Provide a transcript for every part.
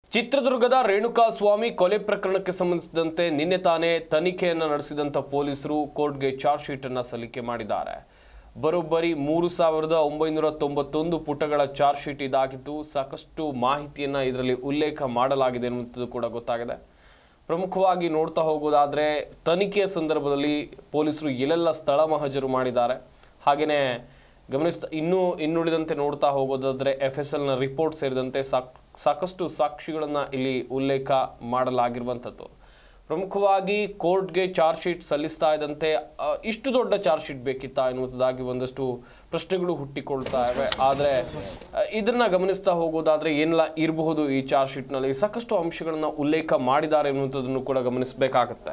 ಚಿತ್ರದುರ್ಗದ ರೇಣುಕಾಸ್ವಾಮಿ ಕೊಲೆ ಪ್ರಕರಣಕ್ಕೆ ಸಂಬಂಧಿಸಿದಂತೆ ನಿನ್ನೆ ತಾನೇ ತನಿಖೆಯನ್ನು ನಡೆಸಿದಂತ ಪೊಲೀಸರು ಕೋರ್ಟ್ಗೆ ಚಾರ್ಜ್ ಶೀಟ್ ಅನ್ನು ಸಲ್ಲಿಕೆ ಮಾಡಿದ್ದಾರೆ. ಬರೋಬ್ಬರಿ 3991 ಪುಟಗಳ ಚಾರ್ಜ್ ಶೀಟ್ ಇದಾಗಿದ್ದು ಸಾಕಷ್ಟು ಮಾಹಿತಿಯನ್ನು ಇದರಲ್ಲಿ ಉಲ್ಲೇಖ ಮಾಡಲಾಗಿದೆ ಅನ್ನುವುದು ಕೂಡ ಗೊತ್ತಾಗಿದೆ. ಪ್ರಮುಖವಾಗಿ ನೋಡ್ತಾ ಹೋಗೋದಾದ್ರೆ ತನಿಖೆಯ ಸಂದರ್ಭದಲ್ಲಿ ಪೊಲೀಸರು ಎಲ್ಲೆಲ್ಲ ಸ್ಥಳ ಮಹಜರು ಮಾಡಿದ್ದಾರೆ, ಹಾಗೇನೇ ಇನ್ನುಳಿದಂತೆ ನೋಡ್ತಾ ಹೋಗೋದಾದ್ರೆ FSL ನ ರಿಪೋರ್ಟ್ ಸೇರಿದಂತೆ ಸಾಕಷ್ಟು ಸಾಕ್ಷಿಗಳನ್ನು ಇಲ್ಲಿ ಉಲ್ಲೇಖ ಮಾಡಲಾಗಿರುವಂಥದ್ದು. ಪ್ರಮುಖವಾಗಿ ಕೋರ್ಟ್ಗೆ ಚಾರ್ಜ್ ಶೀಟ್ ಸಲ್ಲಿಸ್ತಾ ಇದ್ದಂತೆ ಇಷ್ಟು ದೊಡ್ಡ ಚಾರ್ಜ್ ಶೀಟ್ ಬೇಕಿತ್ತಾ ಎನ್ನುವುದಾಗಿ ಒಂದಷ್ಟು ಪ್ರಶ್ನೆಗಳು ಹುಟ್ಟಿಕೊಳ್ತಾ ಇವೆ. ಆದರೆ ಇದನ್ನ ಗಮನಿಸ್ತಾ ಹೋಗೋದಾದ್ರೆ ಏನೆಲ್ಲ ಇರಬಹುದು ಈ ಚಾರ್ಜ್ ಶೀಟ್ನಲ್ಲಿ, ಸಾಕಷ್ಟು ಅಂಶಗಳನ್ನು ಉಲ್ಲೇಖ ಮಾಡಿದ್ದಾರೆ ಎನ್ನುವುದನ್ನು ಕೂಡ ಗಮನಿಸಬೇಕಾಗತ್ತೆ.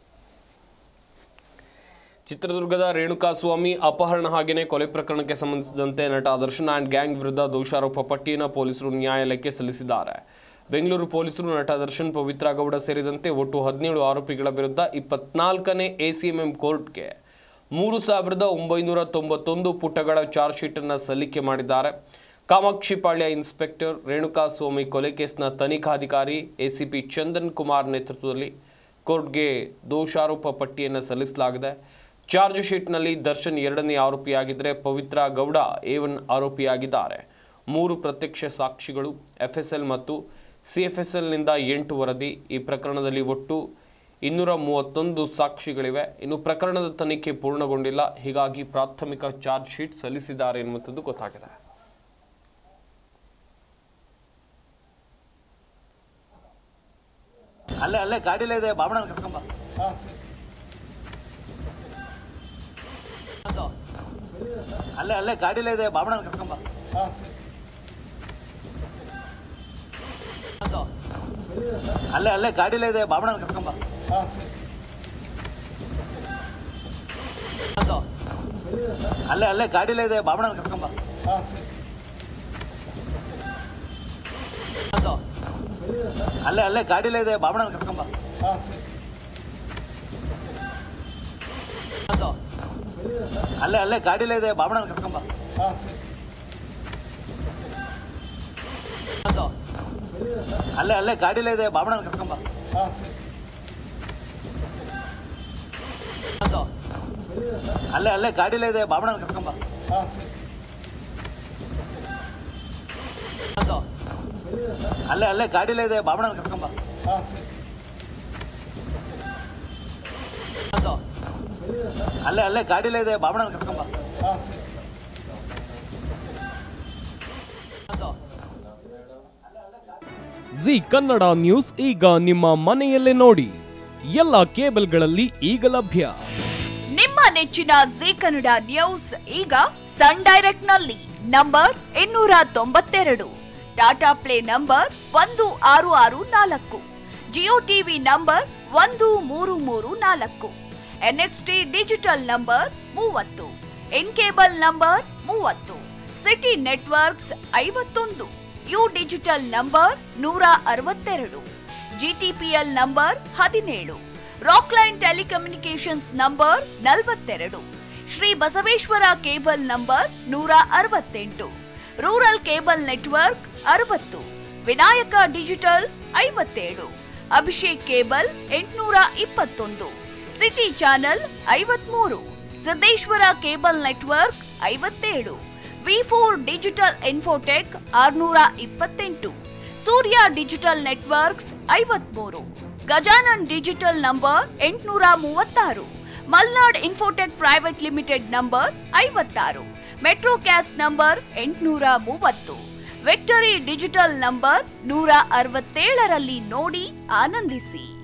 ಚಿತ್ರದುರ್ಗದ ರೇಣುಕಾಸ್ವಾಮಿ ಅಪಹರಣ ಹಾಗೆಯೇ ಕೊಲೆ ಪ್ರಕರಣಕ್ಕೆ ಸಂಬಂಧಿಸಿದಂತೆ ನಟ ದರ್ಶನ್ ಆ್ಯಂಡ್ ಗ್ಯಾಂಗ್ ವಿರುದ್ಧ ದೋಷಾರೋಪ ಪಟ್ಟಿಯನ್ನು ಪೊಲೀಸರು ನ್ಯಾಯಾಲಯಕ್ಕೆ ಸಲ್ಲಿಸಿದ್ದಾರೆ. ಬೆಂಗಳೂರು ಪೊಲೀಸರು ನಟ ದರ್ಶನ್, ಪವಿತ್ರ ಗೌಡ ಸೇರಿದಂತೆ ಒಟ್ಟು 17 ಆರೋಪಿಗಳ ವಿರುದ್ಧ 24ನೇ ACMM ಕೋರ್ಟ್ಗೆ 3991 ಪುಟಗಳ ಚಾರ್ಜ್ ಶೀಟ್ ಅನ್ನು ಸಲ್ಲಿಕೆ ಮಾಡಿದ್ದಾರೆ. ಕಾಮಾಕ್ಷಿಪಾಳ್ಯ ಇನ್ಸ್ಪೆಕ್ಟರ್ ರೇಣುಕಾಸ್ವಾಮಿ ಕೊಲೆ ಕೇಸ್ನ ತನಿಖಾಧಿಕಾರಿ ACP ಚಂದನ್ ಕುಮಾರ್ ನೇತೃತ್ವದಲ್ಲಿ ಕೋರ್ಟ್ಗೆ ದೋಷಾರೋಪ ಪಟ್ಟಿಯನ್ನು ಸಲ್ಲಿಸಲಾಗಿದೆ. ಚಾರ್ಜ್ ಶೀಟ್ನಲ್ಲಿ ದರ್ಶನ್ 2ನೇ ಆರೋಪಿಯಾಗಿದ್ದರೆ ಪವಿತ್ರ ಗೌಡ A1 ಆರೋಪಿಯಾಗಿದ್ದಾರೆ. 3 ಪ್ರತ್ಯಕ್ಷ ಸಾಕ್ಷಿಗಳು, FSL ಮತ್ತು CFSLನಿಂದ 8 ವರದಿ. ಈ ಪ್ರಕರಣದಲ್ಲಿ ಒಟ್ಟು 231 ಸಾಕ್ಷಿಗಳಿವೆ. ಇನ್ನು ಪ್ರಕರಣದ ತನಿಖೆ ಪೂರ್ಣಗೊಂಡಿಲ್ಲ, ಹೀಗಾಗಿ ಪ್ರಾಥಮಿಕ ಚಾರ್ಜ್ ಶೀಟ್ ಸಲ್ಲಿಸಿದ್ದಾರೆ ಎನ್ನುವಂಥದ್ದು ಗೊತ್ತಾಗಿದೆ. ಅಲ್ಲೇ ಗಾಡಿಲೇ ಇದೆ, ಬಾಬಣ್ಣ ಕರ್ಕೊಂಬ. ಅಲ್ಲೇ ಗಾಡಿಲೇ ಇದೆ, ಬಾಬಣ್ಣ ಕರ್ಕೊಂಬ. ಅಲ್ಲೇ ಗಾಡಿಲೇ ಇದೆ, ಬಾಬಣ್ಣ ಕರ್ಕೊಂಬ. ಅಲ್ಲೇ ಗಾಡಿಲೇ ಇದೆ, ಬಾಬಣ್ಣ ಕರ್ಕೊಂಬ. ಅಲ್ಲೇ ಗಾಡಿಲೇ ಇದೆ, ಬಾಬಣ್ಣ ಕರ್ಕೊಂಬ. ಅಲ್ಲೇ ಗಾಡಿಲೇ ಇದೆ, ಬಾಬಣ್ಣ ಕರ್ಕೊಂಬ. ಅಲ್ಲೇ ಗಾಡಿಲೇ ಇದೆ, ಬಾಬಣ್ಣ ಕರ್ಕೊಂಬ. ಅಲ್ಲೇ ಗಾಡಿಲೇ ಇದೆ, ಬಾಬಣ್ಣ ಕರ್ಕೊಂಬ. ಅಲ್ಲೇ ಗಾಡಿಲೇ ಇದೆ, ಬಾಬಣ್ಣ ಕರ್ಕೊಂಬ. ಅಲ್ಲೇ ಗಾಡಿಲೇ ಇದೆ, ಬಾಬಣ್ಣ ಕರ್ಕೊಂಬ. ಜಿ ಕನ್ನಡ ನ್ಯೂಸ್ ಈಗ ನಿಮ್ಮ ಮನೆಯಲ್ಲೇ ನೋಡಿ, ಎಲ್ಲ ಕೇಬಲ್ಗಳಲ್ಲಿ ಈಗ ಲಭ್ಯ. ನಿಮ್ಮ ನೆಚ್ಚಿನ ಜಿ ಕನ್ನಡ ನ್ಯೂಸ್ ಈಗ ಸನ್ ಡೈರೆಕ್ಟ್ ನಲ್ಲಿ number 292, Tata Play number 1664, Jio TV number 1334, NXT Digital number 30, In Cable number 30, City Networks 51, U Digital number 162, GTPL number 17, Rockline Telecommunications number 42, Shri Basaveshwara Cable number 168, Rural Cable Network 60, Vinayaka Digital 57, Abhishek Cable 821, City Channel 53, Siddeshwara Cable Network 57, V4 Digital Infotech 628, Surya Digital Networks 53, Gajanan digital number 836, Malnad Infotech Private Limited number 56, Metrocast number 830, Victory Digital number 167ರಲ್ಲಿ ನೋಡಿ ಆನಂದಿಸಿ.